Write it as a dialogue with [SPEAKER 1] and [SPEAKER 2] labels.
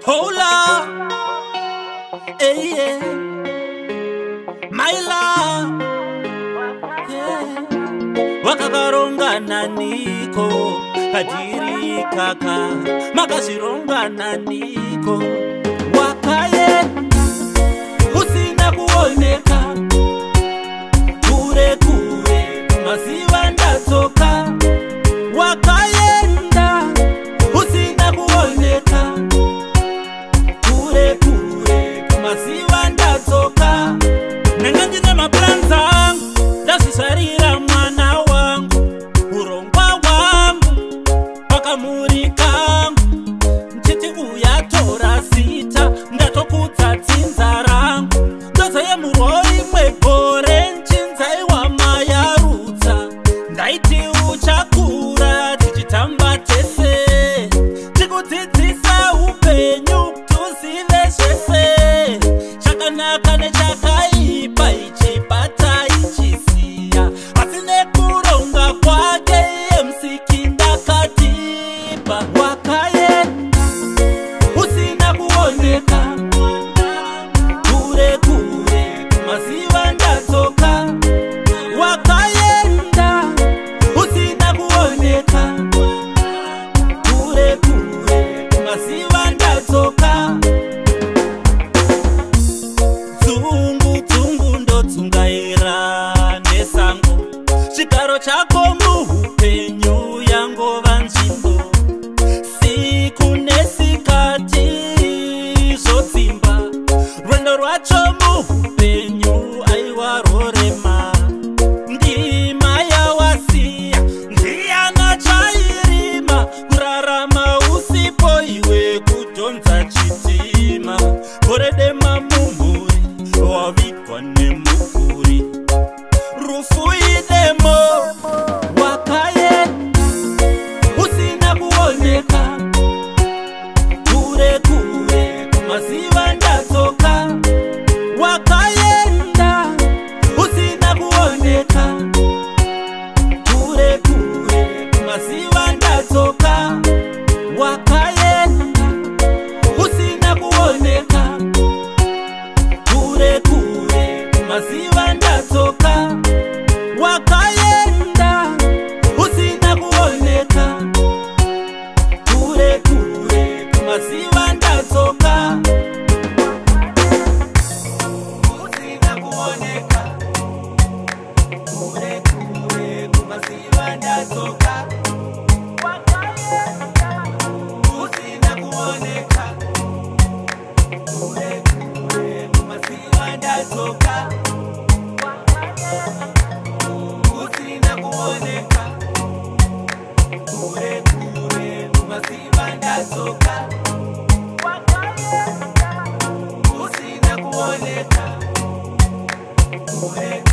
[SPEAKER 1] Hola, hey, yeah. My love, yeah. Wakakaronga naniko kadiri kaka makasironga naniko wakaye usina kuoneka kure kure masiva ndatoka wakayenda usina kuoneka kure kure masiva ndatoka nangandina maplanza ndasisarira mwana wangu urongwa wangu pakamuri kangu nchiti uyatora sita ndatokudza dzinza rangu ndoza yemuroi mwegore nchinzai wamayarudza ndaiti uchakura tichitamba tese tikudzidzisa upenyu tuzive zvese chakanaka nechakaipa ichibata ichisiya asi nekuronga kwake musiki ndakatipa wakayenda usina kuoneka kure kure masiva ndatoka wakayenda usina kuoneka kure kure masiva ndatoka dzungu ndotsungaira nesango chigaro chako muupenyu yangova nzvimbo siku nesikati zvodzimba rwendo rwacho muupenyu aiwa rorema ndima yawasiya ndiyana chairima kurarama usipo iwe kudhonza chitima goredema mumhuri wavigwa nemukuri rufu idemo wakayenda usina kuoneka kure kure masiva ndatoka wakayenda usina kuoneka kure kure masiva ndatoka wakayenda usina kuoneka kure kure masiva ndatoka wakayenda usina kuoneka kure kure masiva ndatoka usina kuoneka kure kure masiva ndatoka wakayenda usina kuoneka kure kure masiva ndatoka usina kuoneka kure kure masiva ndatoka usina kuoneka kure